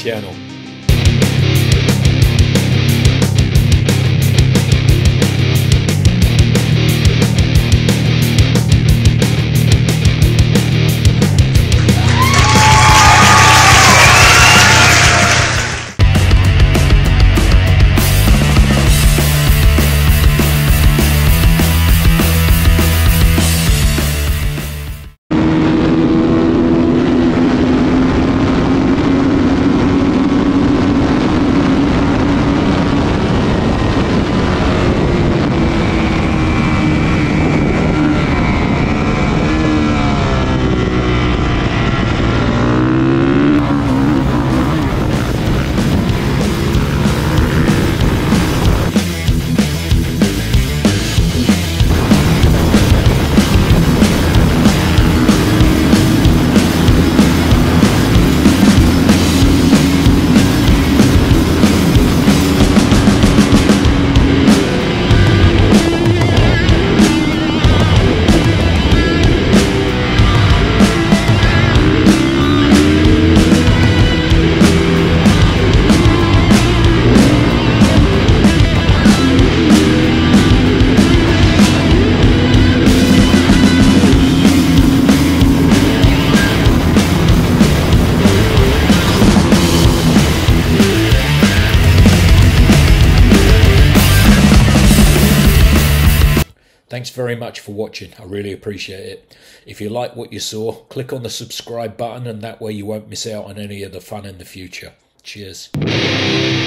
channel. Thanks very much for watching. I really appreciate it. If you like what you saw, click on the subscribe button, and that way you won't miss out on any of the fun in the future. Cheers.